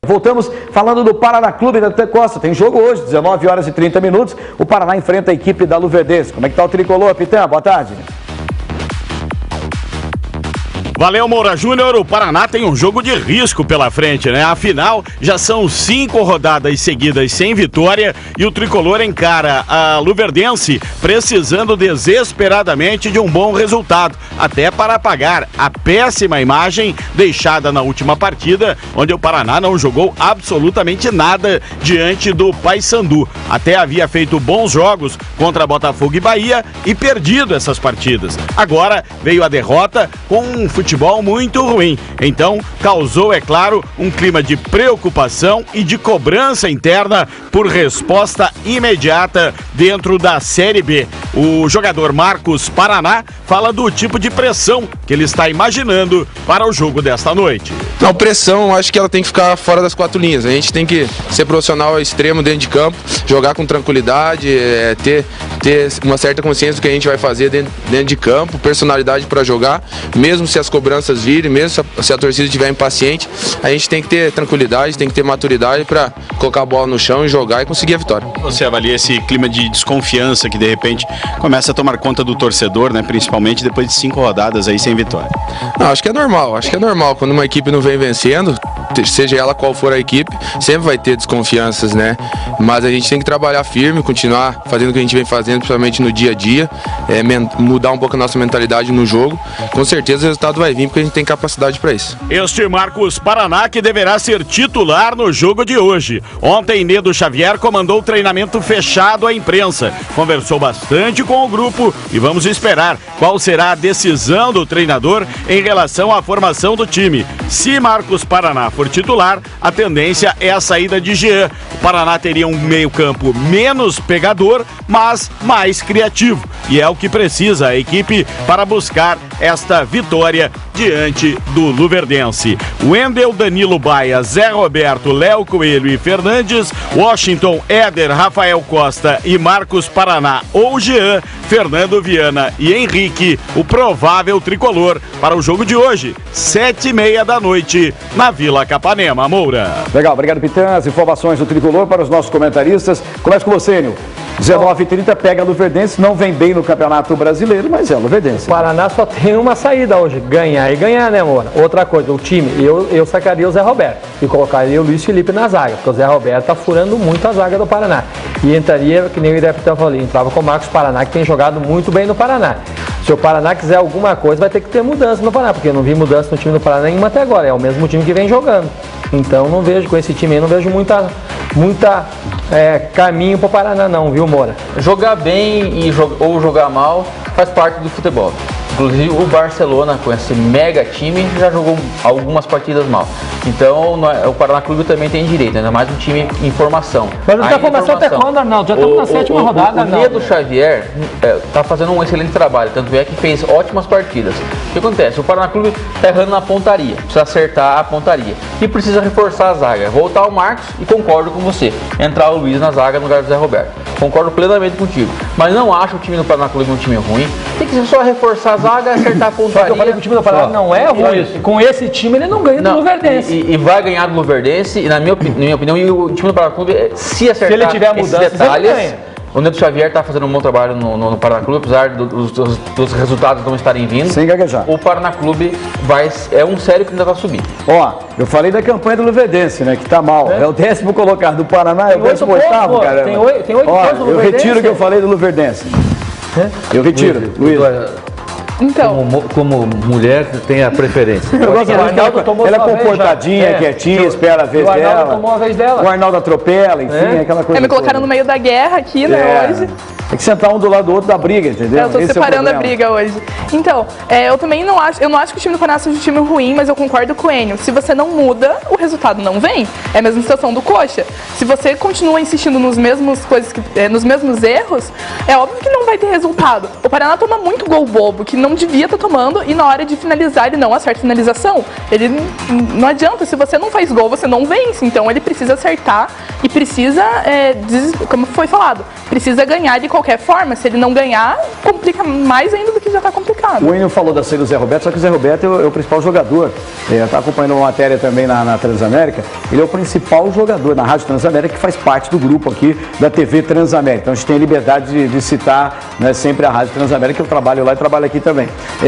Voltamos falando do Paraná Clube da Costa. Tem jogo hoje, 19 horas e 30 minutos. O Paraná enfrenta a equipe da Luverdense. Como é que tá o tricolor, Pitã? Boa tarde. Valeu, Moura Júnior. O Paraná tem um jogo de risco pela frente, né? Afinal, já são 5 rodadas seguidas sem vitória e o tricolor encara a Luverdense precisando desesperadamente de um bom resultado, até para apagar a péssima imagem deixada na última partida, onde o Paraná não jogou absolutamente nada diante do Paysandu. Até havia feito bons jogos contra Botafogo e Bahia e perdido essas partidas. Agora veio a derrota com um futebol muito ruim. Então, causou, é claro, um clima de preocupação e de cobrança interna por resposta imediata dentro da Série B. O jogador Marcos Paraná fala do tipo de pressão que ele está imaginando para o jogo desta noite. Não, pressão, acho que ela tem que ficar fora das 4 linhas. A gente tem que ser profissional ao extremo dentro de campo, jogar com tranquilidade, ter uma certa consciência do que a gente vai fazer dentro de campo, personalidade para jogar, mesmo se as cobranças virem, mesmo se a torcida estiver impaciente, a gente tem que ter tranquilidade, tem que ter maturidade para colocar a bola no chão e jogar e conseguir a vitória. Você avalia esse clima de desconfiança que de repente começa a tomar conta do torcedor, né? Principalmente depois de 5 rodadas aí sem vitória. Não, acho que é normal, quando uma equipe não vem vencendo, seja ela qual for a equipe, sempre vai ter desconfianças, né? Mas a gente tem que trabalhar firme, continuar fazendo o que a gente vem fazendo, principalmente no dia a dia, mudar um pouco a nossa mentalidade no jogo. Com certeza o resultado vai vir, porque a gente tem capacidade para isso. Este Marcos Paraná que deverá ser titular no jogo de hoje. Ontem, Nedo Xavier comandou o treinamento fechado à imprensa. Conversou bastante com o grupo e vamos esperar qual será a decisão do treinador em relação à formação do time. Se Marcos Paraná for titular, a tendência é a saída de Jean. O Paraná teria um meio-campo menos pegador, mas mais criativo. E é o que precisa a equipe para buscar esta vitória diante do Luverdense. Wendel, Danilo Baia, Zé Roberto, Léo Coelho e Fernandes, Washington, Éder, Rafael Costa e Marcos Paraná ou Jean, Fernando Viana e Henrique, o provável tricolor para o jogo de hoje, 7h30 da noite, na Vila Capanema. Moura. Legal, obrigado, Pitã. As informações do tricolor para os nossos comentaristas. Começa com você, Nil. 19h30 pega a Luverdense, não vem bem no Campeonato Brasileiro, mas é a Luverdense. O Paraná só tem uma saída hoje, ganhar e ganhar, né, Moura? Outra coisa, o time, eu sacaria o Zé Roberto e colocaria o Luiz Felipe na zaga, porque o Zé Roberto tá furando muito a zaga do Paraná. E entraria, que nem o Irepitão falou, entrava com o Marcos Paraná, que tem jogado muito bem no Paraná. Se o Paraná quiser alguma coisa, vai ter que ter mudança no Paraná, porque eu não vi mudança no time do Paraná nenhuma até agora, é o mesmo time que vem jogando. Então não vejo, com esse time aí, não vejo muita caminho para o Paraná não, viu, Moura? Jogar bem ou jogar mal faz parte do futebol. Inclusive o Barcelona, com esse mega time, já jogou algumas partidas mal. Então o Paraná Clube também tem direito, ainda mais um time em formação. Mas não tem formação até quando, Arnaldo? Já estamos na 7ª rodada, O Nedo Xavier está fazendo um excelente trabalho, tanto é que fez ótimas partidas. O que acontece? O Paraná Clube está errando na pontaria, precisa acertar a pontaria. E precisa reforçar a zaga. Voltar o Marcos e concordo com você. Entrar o Luiz na zaga no lugar do Zé Roberto. Concordo plenamente contigo. Mas não acho o time do Paraná Clube um time ruim. Tem que só reforçar a zaga e acertar a pontaria. Eu falei que o time do Paraná não é ruim. Com esse time ele não ganha do Luverdense. E vai ganhar do Luverdense, e na minha opinião, e o time do Paraná Clube, se acertar ele tiver esses mudanças, detalhes, o Nedo Xavier está fazendo um bom trabalho no Paraná Clube, apesar dos resultados não estarem vindo. Sem gaguejar. O Paraná Clube é um sério que ainda vai subir. Ó, eu falei da campanha do Luverdense, né, que tá mal. É o 10º colocado do Paraná, é o 18º, cara. Tem 8 pontos do Luverdense. Eu retiro o que eu falei do Luverdense. Eu retiro, Luiz. Então, como mulher, tem a preferência. Eu gosto muito, ela é comportadinha, quietinha, espera a vez dela. O Arnaldo tomou a vez dela. O Arnaldo atropela, enfim, aquela coisa. Me colocaram no meio da guerra aqui, né, hoje. Tem que sentar um do lado do outro da briga, entendeu? Eu tô separando a briga hoje. Então, eu também não acho que o time do Paraná seja um time ruim, mas eu concordo com o Enio. Se você não muda, o resultado não vem. É a mesma situação do Coxa. Se você continua insistindo nos mesmos erros, é óbvio que não vai ter resultado. O Paraná toma muito gol bobo, que não devia estar tomando, e na hora de finalizar ele não acerta a finalização. Ele não adianta, se você não faz gol, você não vence. Então ele precisa acertar e precisa, como foi falado, precisa ganhar de qualquer forma. Se ele não ganhar, complica mais ainda do que já está complicado. O Enio falou da saída do Zé Roberto, só que o Zé Roberto é o principal jogador. Está acompanhando uma matéria também na Transamérica. Ele é o principal jogador na Rádio Transamérica, que faz parte do grupo aqui da TV Transamérica. Então a gente tem a liberdade de citar, né, sempre a Rádio Transamérica, que eu trabalho lá e trabalho aqui também.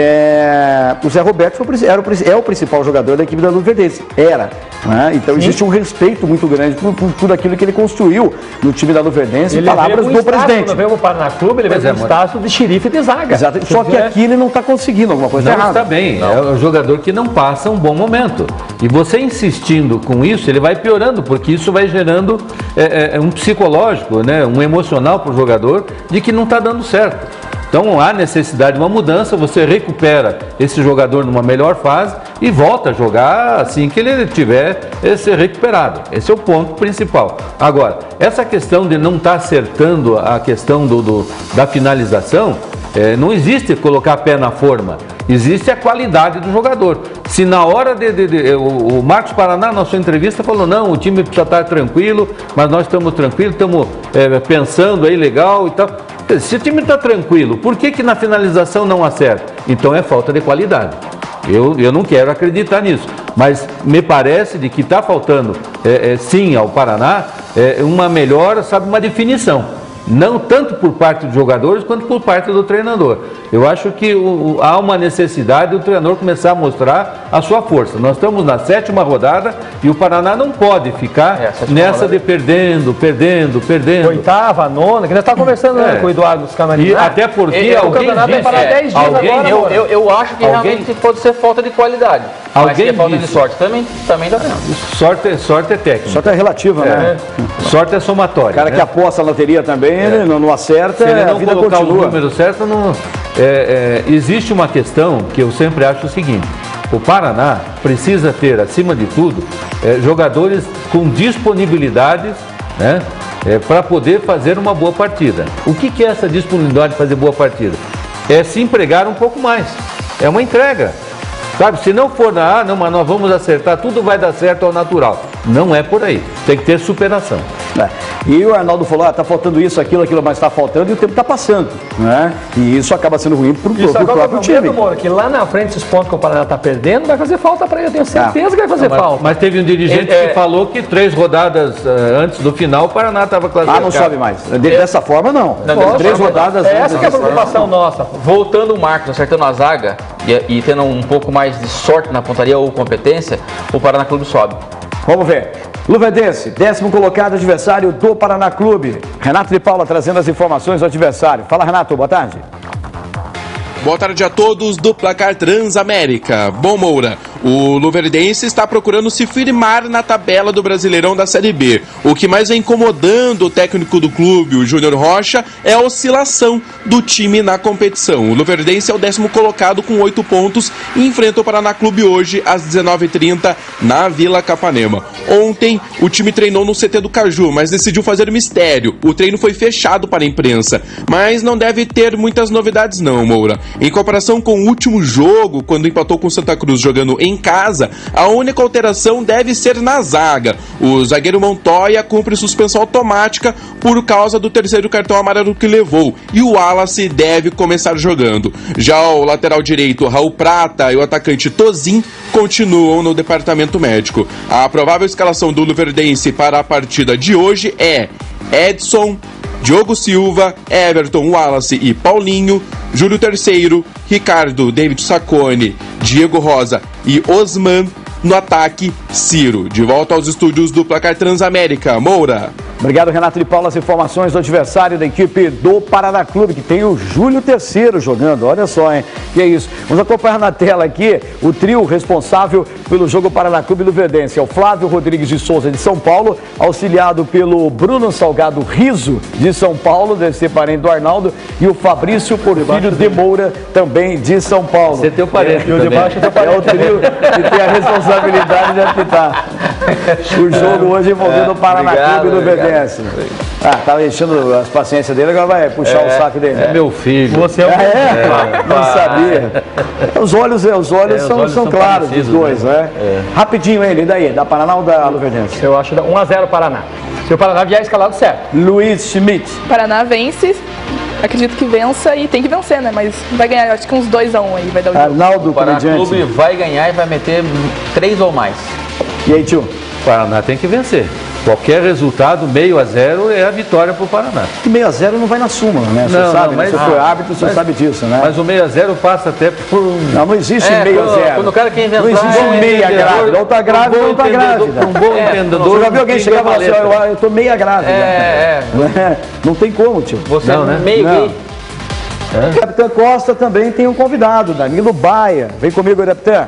O Zé Roberto é o principal jogador da equipe da Luverdense. Né? Então existe um respeito muito grande por tudo aquilo que ele construiu no time da Luverdense, palavras do presidente. Quando veio o Paraná Clube, ele veio com status de xerife de zaga. Exato. Só que aqui ele não está conseguindo alguma coisa errada. Não está bem, não. É um jogador que não passa um bom momento. E você insistindo com isso, ele vai piorando, porque isso vai gerando um psicológico, né, um emocional para o jogador de que não está dando certo. Então há necessidade de uma mudança, você recupera esse jogador numa melhor fase e volta a jogar assim que ele tiver ser recuperado. Esse é o ponto principal. Agora, essa questão de não estar acertando a questão da finalização, não existe colocar pé na forma, existe a qualidade do jogador. Se na hora o Marcos Paraná, na sua entrevista, falou, não, o time precisa estar tranquilo, mas nós estamos tranquilos, estamos pensando aí legal e tal. Se o time está tranquilo, por que na finalização não acerta? Então é falta de qualidade. Eu não quero acreditar nisso, mas me parece de que está faltando, sim, ao Paraná, uma melhor, uma definição. Não tanto por parte dos jogadores, quanto por parte do treinador. Eu acho que há uma necessidade do treinador começar a mostrar a sua força. Nós estamos na 7ª rodada e o Paraná não pode ficar nessa de perdendo. 8ª, 9ª, que nós estávamos conversando com o Eduardo dos Camarim. Até porque alguém disse, eu acho que realmente pode ser falta de qualidade. Mas que é falta de sorte também está vendo. Sorte é técnica. Sorte é relativa, né? Sorte é somatória. O cara que aposta na loteria também, ele não acerta, se ele não a vida colocar continua. o número certo, não... existe uma questão que eu sempre acho o seguinte: o Paraná precisa ter, acima de tudo, jogadores com disponibilidades, né, para poder fazer uma boa partida. O que é essa disponibilidade de fazer boa partida? É se empregar um pouco mais, é uma entrega. Sabe, se não for mas nós vamos acertar, tudo vai dar certo ao natural. Não é por aí, tem que ter superação. E o Arnaldo falou, está faltando isso, aquilo, mas está faltando e o tempo está passando, né? E isso acaba sendo ruim para o próprio time. Moura, que lá na frente, esses pontos que o Paraná está perdendo, vai fazer falta para ele, eu tenho certeza que vai fazer falta. Mas teve um dirigente que falou que 3 rodadas antes do final, o Paraná estava classificado. Não sobe mais. Dessa forma, não. 3 rodadas antes. Essa que é a preocupação nossa. Voltando o Marcos, acertando a zaga e tendo um pouco mais de sorte na pontaria ou competência, o Paraná Clube sobe. Vamos ver. Luverdense, 10º colocado, adversário do Paraná Clube. Renato de Paula trazendo as informações do adversário. Fala, Renato, boa tarde. Boa tarde a todos do Placar Transamérica. Bom, Moura, o Luverdense está procurando se firmar na tabela do Brasileirão da Série B. O que mais vem incomodando o técnico do clube, o Júnior Rocha, é a oscilação do time na competição. O Luverdense é o 10º colocado com 8 pontos e enfrenta o Paraná Clube hoje às 19h30 na Vila Capanema. Ontem o time treinou no CT do Caju, mas decidiu fazer mistério. O treino foi fechado para a imprensa, mas não deve ter muitas novidades não, Moura. Em comparação com o último jogo, quando empatou com o Santa Cruz jogando em casa, a única alteração deve ser na zaga. O zagueiro Montoya cumpre suspensão automática por causa do 3º cartão amarelo que levou, e o Wallace deve começar jogando. Já o lateral direito Raul Prata e o atacante Tozin continuam no departamento médico. A provável escalação do Luverdense para a partida de hoje é Edson, Diogo Silva, Everton, Wallace e Paulinho, Júlio Terceiro, Ricardo, David Saccone, Diego Rosa e Osman. No ataque, Ciro. De volta aos estúdios do Placar Transamérica. Moura. Obrigado, Renato de Paula. As informações do adversário da equipe do Paraná Clube, que tem o Júlio Terceiro jogando. Olha só, hein? Que é isso. Vamos acompanhar na tela aqui o trio responsável pelo jogo Paraná Clube Luverdense. É o Flávio Rodrigues de Souza, de São Paulo, auxiliado pelo Bruno Salgado Riso, de São Paulo, deve ser parente do Arnaldo, e o Fabrício Porfírio de Moura, também de São Paulo. Você tem o parente também. É o trio que tem a responsabilidade de apitar o jogo hoje envolvendo o Paraná Clube Luverdense. Tá enchendo as paciências dele, agora vai puxar o saco dele. É meu filho. Você não sabia. Os olhos são claros dos dois, né? Rapidinho ele, e daí? Da Paraná ou da Luverdense? Eu acho 1-0 Paraná. Se o Paraná vier escalado certo. Luiz Schmidt. O Paraná vence, acredito que vença e tem que vencer, né? Mas vai ganhar, acho que uns 2-1 aí vai dar o jogo. Arnaldo O Paraná Comediante. Clube vai ganhar e vai meter 3 ou mais. E aí, tio? O Paraná tem que vencer. Qualquer resultado, 0-0, é a vitória para o Paraná. Que 6-0 não vai na súmula, né? Você Não, sabe, não, né? mas- Você foi árbitro, você sabe disso, né? Mas o 6-0 passa até por um... Não existe É, 6-0. quando o cara quer inventar, Não existe é, meia grávida. Ou tá grávida ou tá grávida. Um bom entendedor. Você já viu alguém tem chegar e falar assim, letra. ó, eu tô meia grávida. Não tem como, tio. Você Não, é né? meio Não. gay. O Capitão Costa também tem um convidado, Danilo Baia. Vem comigo, Capitão.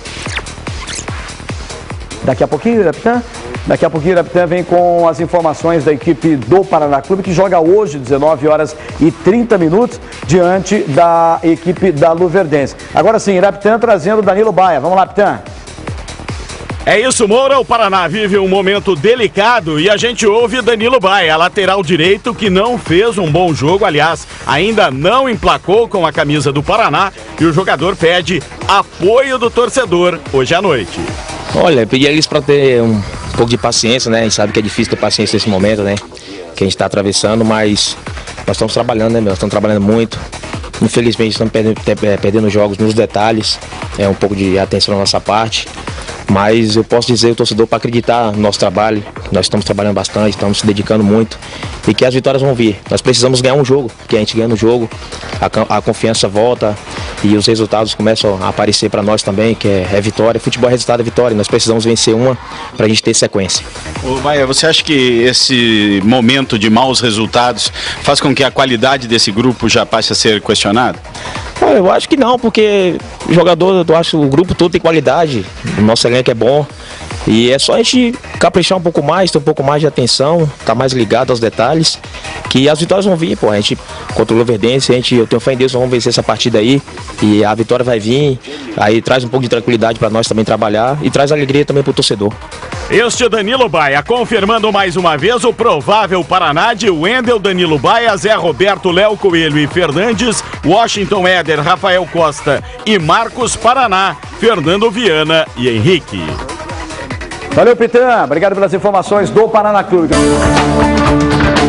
Daqui a pouquinho, Capitão? Daqui a pouquinho, o Irapitã vem com as informações da equipe do Paraná Clube, que joga hoje, 19h30, diante da equipe da Luverdense. Agora sim, Irapitã trazendo o Danilo Baia. Vamos lá, Irapitã. É isso, Moura. O Paraná vive um momento delicado e a gente ouve Danilo Baia, lateral direito, que não fez um bom jogo. Aliás, ainda não emplacou com a camisa do Paraná e o jogador pede apoio do torcedor hoje à noite. Olha, eu pedi a eles para ter um pouco de paciência, né? A gente sabe que é difícil ter paciência nesse momento, né? Que a gente está atravessando, mas nós estamos trabalhando, né, meu? Nós estamos trabalhando muito. Infelizmente, estamos perdendo jogos nos detalhes. É um pouco de atenção da nossa parte. Mas eu posso dizer ao torcedor para acreditar no nosso trabalho. Nós estamos trabalhando bastante, estamos se dedicando muito. E que as vitórias vão vir. Nós precisamos ganhar um jogo, porque a gente ganha no jogo, a confiança volta e os resultados começam a aparecer para nós também, que é vitória. Futebol é resultado, é vitória. Nós precisamos vencer uma para a gente ter sequência. Ô, Baia, você acha que esse momento de maus resultados faz com que a qualidade desse grupo já passe a ser questionada? Eu acho que não, porque o jogador, eu acho que o grupo todo tem qualidade, o nosso elenco é bom. E é só a gente caprichar um pouco mais, ter um pouco mais de atenção, estar mais ligado aos detalhes, que as vitórias vão vir, pô. A gente, contra o Luverdense, eu tenho fé em Deus, vamos vencer essa partida aí, e a vitória vai vir, aí traz um pouco de tranquilidade para nós também trabalhar, e traz alegria também para o torcedor. Este Danilo Baia, confirmando mais uma vez o provável Paraná de Wendel, Danilo Baia, Zé Roberto, Léo Coelho e Fernandes, Washington Éder, Rafael Costa e Marcos Paraná, Fernando Viana e Henrique. Valeu, Pitã. Obrigado pelas informações do Paraná Clube.